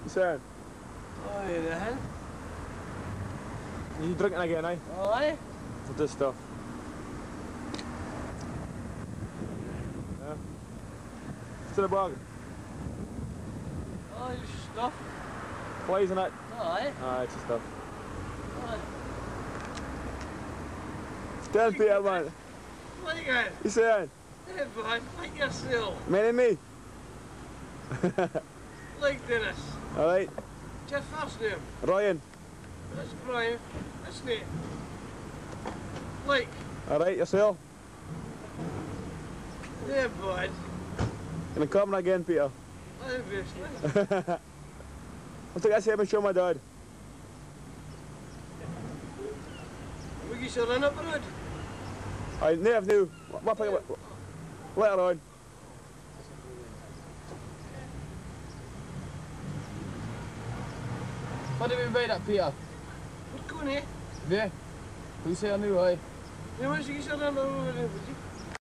You saying? Oh, yeah, then. You drinking again, eh? Oh, aye? For this stuff. Yeah. To the bog. Oh, it's stuff. Flies in it. Oh, aye? Aye, it's the stuff. Oh, Stand Peter, man. what again? You saying? Hey, bud, like yourself. Man and me. Like Dennis. Alright. What's your first name? Ryan. That's Brian. That's Nate. Like. Alright, yourself. There, bud. Gonna come again, Peter. Obviously. I'll take that same and show my dad. We get your run up the road. I never knew. Later on. What do we made up, Peter? What's going on here? Yeah. Who say I knew, eh? You want to get your run up the road?